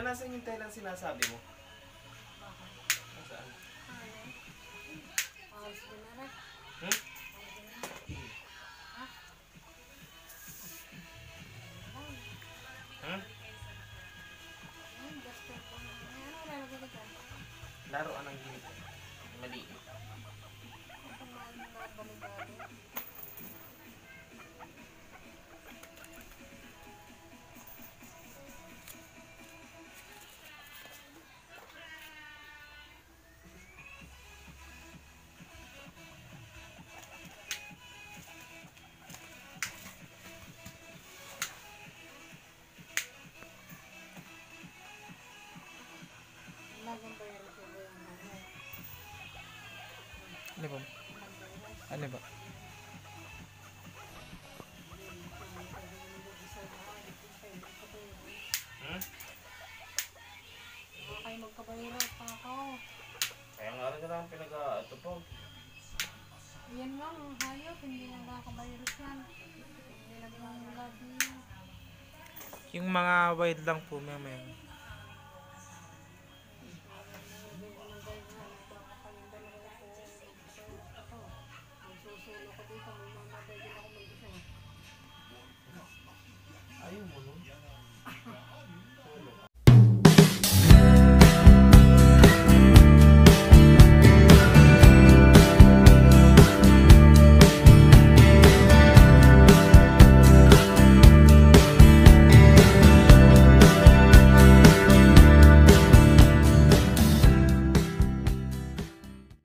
nasaan yung telang sinasabi mo? Nasaan? Hmm? Hmm? Laruan ng ginito. Maliit. Ano ba? Ano ba? Hmm? Kayo magkabayrat pa ako. Kaya nga rin naman pinag-aato po. Yan lang, ang hayop. Hindi nagkakabayrat yan. Hindi nagmamula din. Yung mga wild lang po, may. Ayaw mo